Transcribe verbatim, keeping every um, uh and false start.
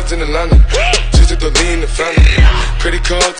broads in Atlanta. Just to the lean the family. Credit cards.